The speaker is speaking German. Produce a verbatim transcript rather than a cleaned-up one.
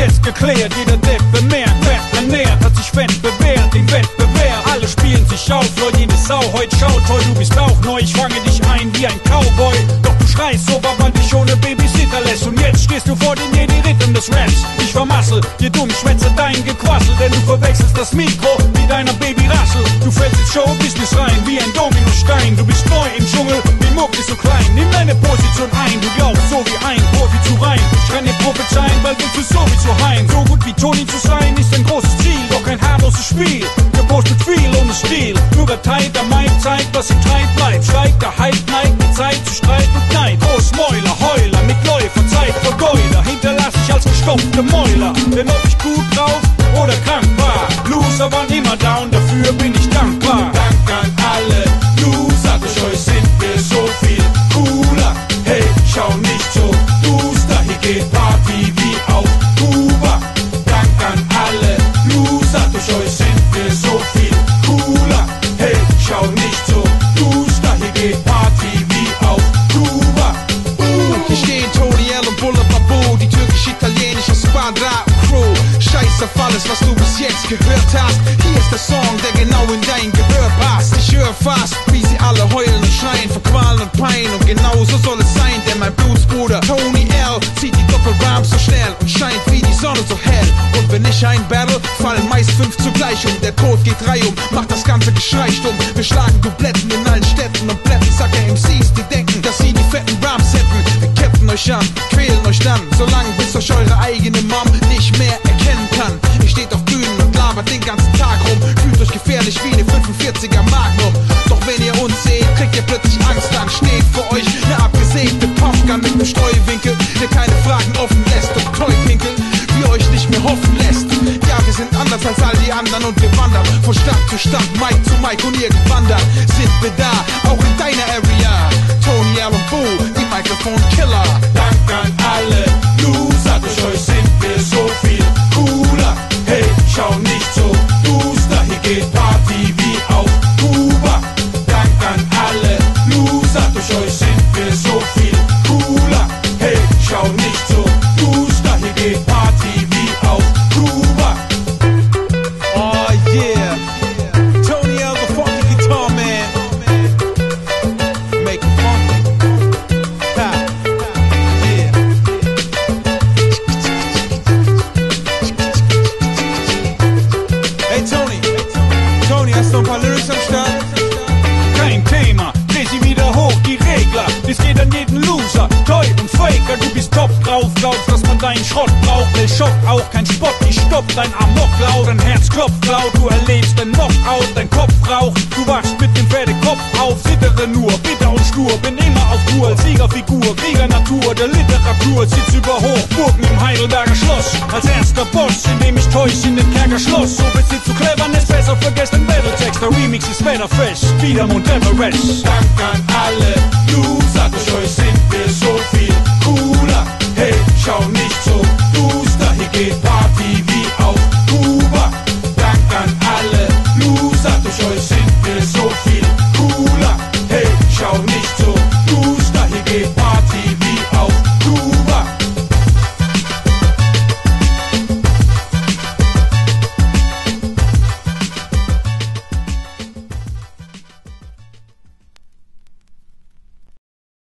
fest geklärt, jeder Depp bemerkt, fest ernährt, hat sich fett bewährt, den Wettbewerb. Alle spielen sich auf, Leute, jede Sau heut schaut toll, du bist auch neu, ich fange dich ein wie ein Cowboy. Doch du schreist so, weil man dich ohne Babysitter lässt. Und jetzt stehst du vor den Jedi-Rittern des Raps. Ich vermassel dir dumm, schwätze dein Gequassel, denn du verwechselst das Mikro mit deiner Baby-Rassel. Du fällst ins Show-Business rein wie ein Dominostein. Du bist neu im Dschungel, die Muck ist so klein. Nimm deine Position ein, du glaubst so wie ein Profi zu rein. Ich kann dir prophezeien, weil du sowieso heim. So gut wie Toni zu sein ist ein großes Ziel, doch kein harmloses Spiel. Gepostet viel ohne Stil, nur der Tide am Mic zeigt, was im Treib bleibt. Steigt der Hype, neigt die Zeit zu Streit und Neid. Großmäuler, Heuler, mit Läufer, Zeit Vergeuder, hinterlass ich als gestopfte Mäuler. Denn ob ich gut drauf oder krank war, Loser waren immer da und dafür bin ich dankbar. Dank an alle Loser, durch euch sind wir so viel cooler. Hey, schau nicht so duster, hier geht Party wie auf Kuba. Dank an alle Loser, durch euch sind wir so viel cooler. Hey, schau nicht so duster, hier geht Party wie auf Kuba. Uh, hier stehen Tony L und Bulle Babu, die türkisch-italienische Squadra Crew. Scheiß auf alles, was du bis jetzt gehört hast. Hier ist der Song, der genau in dein Gehör passt. Ich höre fast, wie sie alle heulen und schreien vor Qualen und Pein. Und genau so soll es sein, denn mein Blutsbruder Tony L zieht die Doppelrhymes so schnell und scheint wie die Sonne so hell. Und wenn ich ein Battle, fallen meist fünf zugleich um. Der Code geht reihum, macht das ganze Geschrei stumm. Wir schlagen Dubletten in allen Städten und blätten Sacker-M Cs, die denken, dass sie die fetten Rhymes hätten. Wir ketten euch an, quälen euch dann, solange bis euch eure eigene Mom nicht mehr erkennen kann. Ihr steht auf Bühnen und labert den ganzen Tag rum, fühlt euch gefährlich wie eine fünfundvierziger Magnum. Doch wenn ihr uns seht, kriegt ihr plötzlich Angst, dann steht vor euch eine abgesägte Pumpgun mit einem Streuwinkel, der keine Fragen offen lässt und Treuwinkel, wie euch nicht mehr hoffen lässt. Ja, wir sind anders als all die anderen und wir wandern von Stadt zu Stadt, Mike zu Mike und irgendwann dann sind wir da, auch in deiner Area. Tony L und Boo, die Mikrofon-Killer. Dank an alle Loser, durch euch sind wir so viel cooler. Hey, schau nicht so duster, hier geht Party wie auf Kuba. Dank an alle Loser, durch euch sind wir so viel cooler. Hey, schau nicht so duster, hier geht Party wie auf Kuba. Oh yeah, Tony L, the funky guitar man. Make it funky. Ha. Yeah. Hey Tony, Tony, hast du ein paar Lyrics am Start? Kein Thema, dreh sie wieder hoch, die Regler. Das geht an jeden Loser, Toy und Faker. Du bist top drauf, glaubst, dass man deinen Schrott braucht. El Schock auch, kein Spott, ich stopp dein Amoklaut. Dein Herz klopft laut, du erlebst ein Knockout. Dein Kopf raucht, du wachst mit dem Pferdekopf auf. Sittere nur, bitter und stur, bin immer auf Tour als Siegerfigur, Krieger Natur der Literatur. Sitz über Hochburgen im Heidelberger Schloss, als erster Boss, indem ich Toys in den Kerker schloss. So bist du zu Cleverness, besser vergesst den Battletext. Der Remix ist wetterfest, wieder Mount Everest. Dank an alle Loser, durch euch sind wir so viel cooler. Hey, schau nicht so duster, hier geht